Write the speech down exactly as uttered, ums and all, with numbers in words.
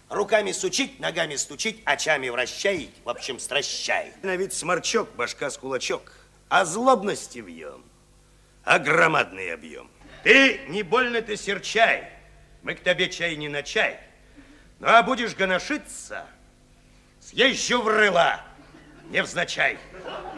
Руками сучить, ногами стучить, очами вращай, в общем, стращай. На вид сморчок, башка с кулачок, а злобности в нем, а громадный объем. Ты не больно ты серчай, мы к тебе чай не на чай. Ну, а будешь гоношиться, съезжу в рыла, невзначай.